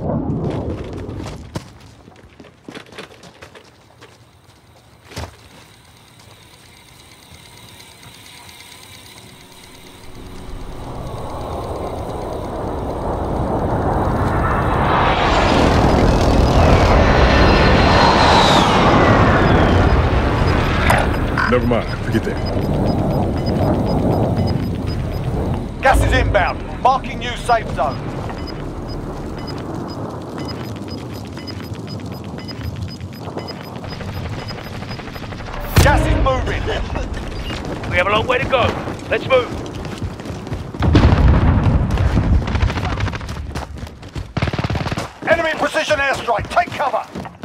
Never mind, forget that. Gas is inbound. Marking new safe zone. Gas is moving. We have a long way to go. Let's move. Enemy precision airstrike. Take cover.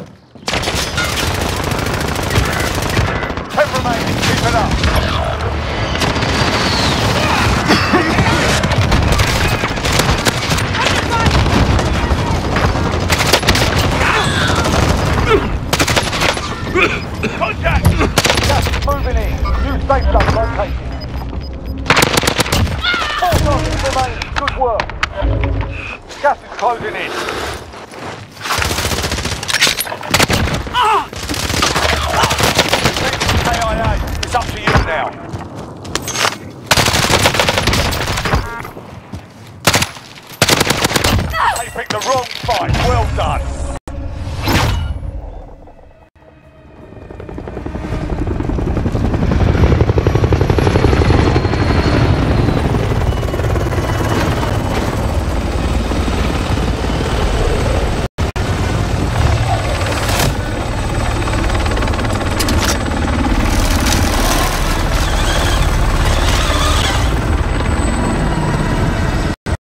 10 remaining. Keep it up. Contact! Gas is moving in. New safe zone located. 4 targets remaining. Good work. Gas is closing in. KIA, it's up to you now. They picked the wrong fight. Well done.